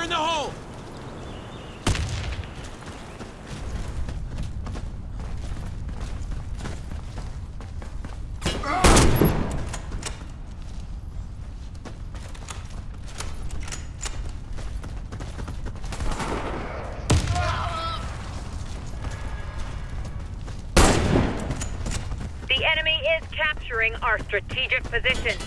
in the hole! The enemy is capturing our strategic position.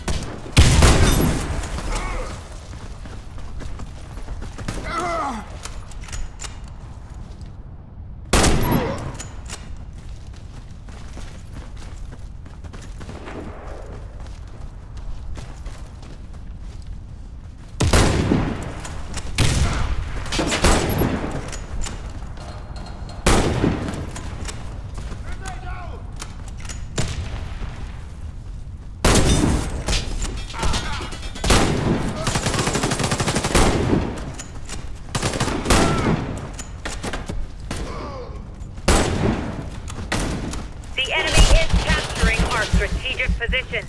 The enemy is capturing our strategic position.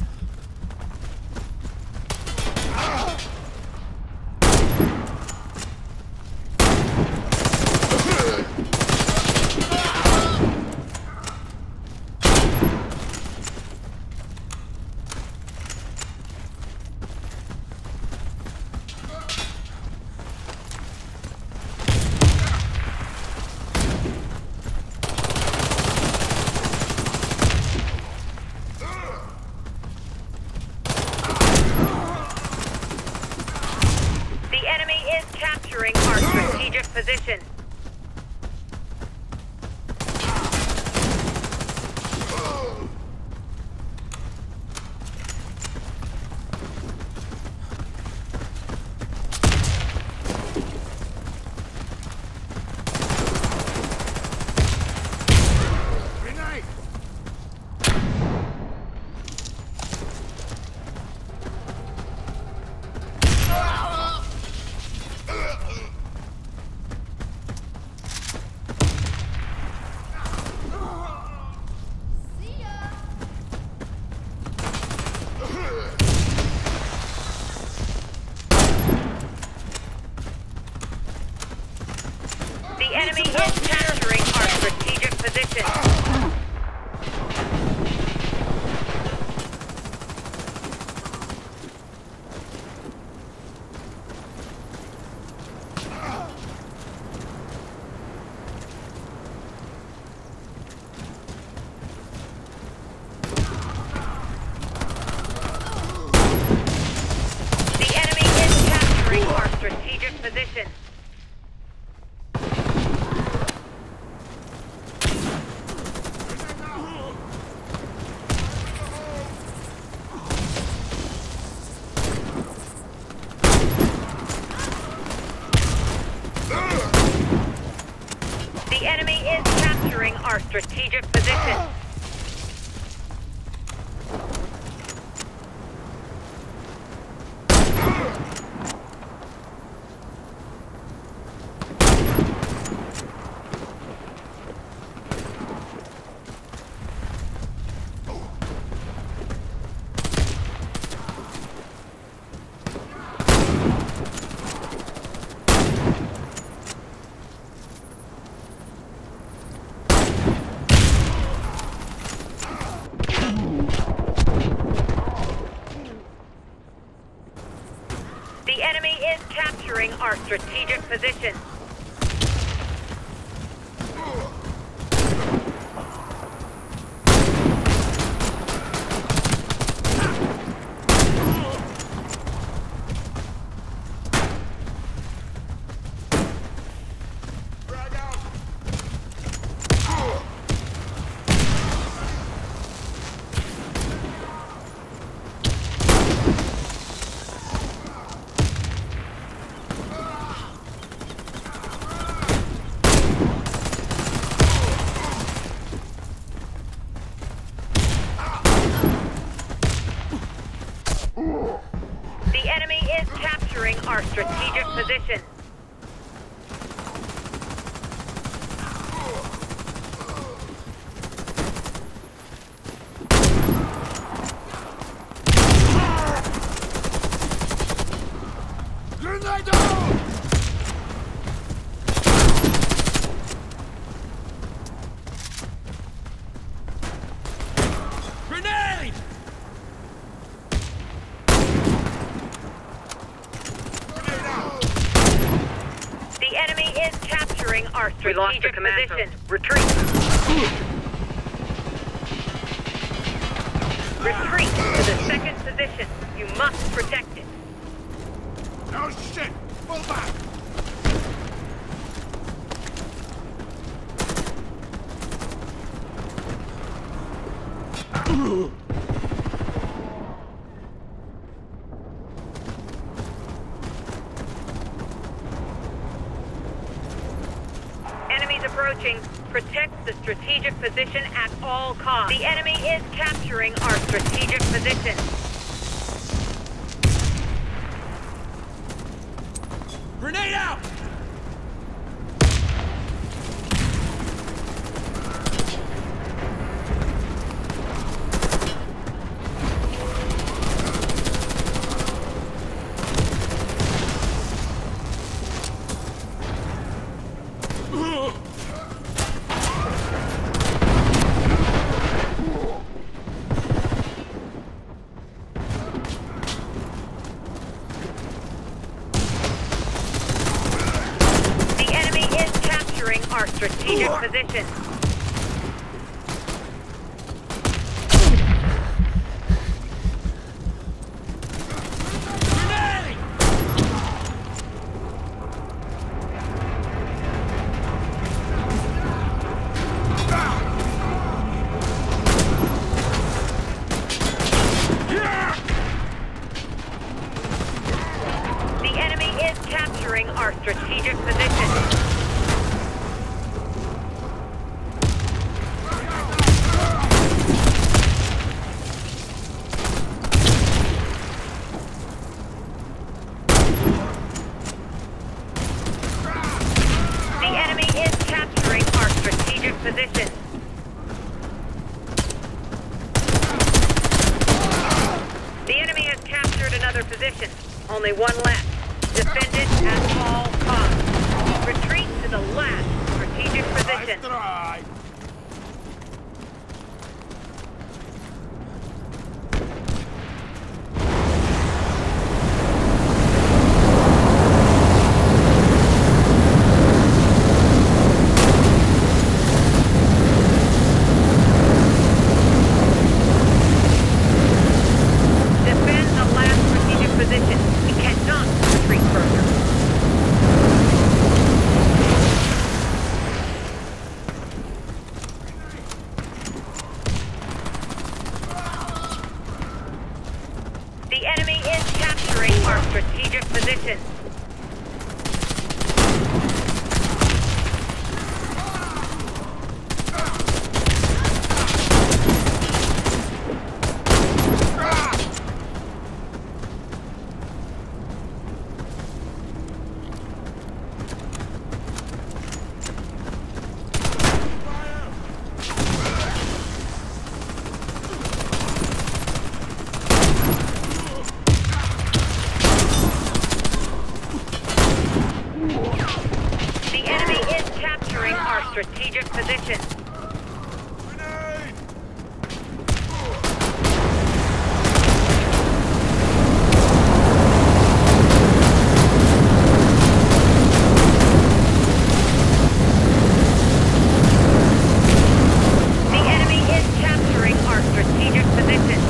The enemy is capturing our strategic position. The enemy is capturing our strategic position. The enemy is capturing our strategic position. The enemy is capturing our strategic position. The enemy is capturing our strategic position. The enemy is capturing our strategic position. Grenade out! is capturing our strategic position. Retreat. Retreat to the second position. You must protect it. Oh shit! Pull back! Enemies approaching. Protect the strategic position at all costs. The enemy is capturing our strategic position. Grenade out! Our strategic position. The enemy is capturing our strategic position. Position. The enemy has captured another position. Only one left. Defend it at all costs. Retreat to the last strategic position. The enemy is capturing our strategic position. Strategic position. The enemy is capturing our strategic position.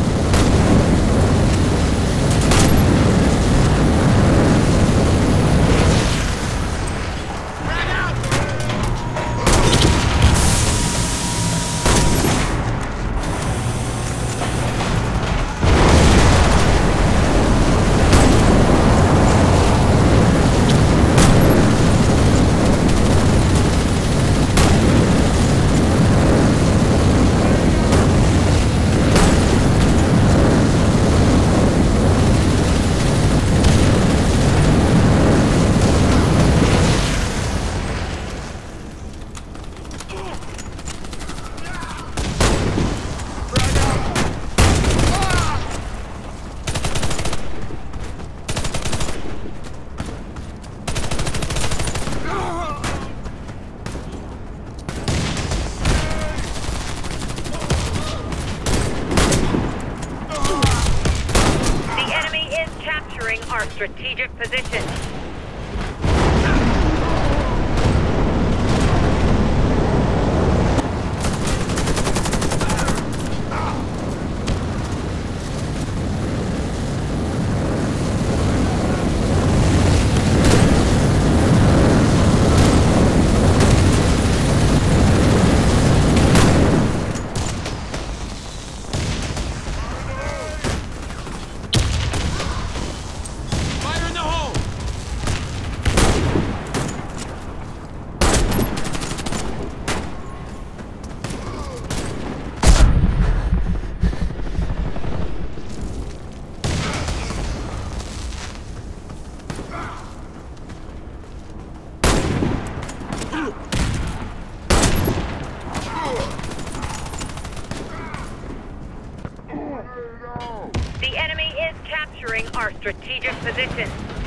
Our strategic position. our strategic position.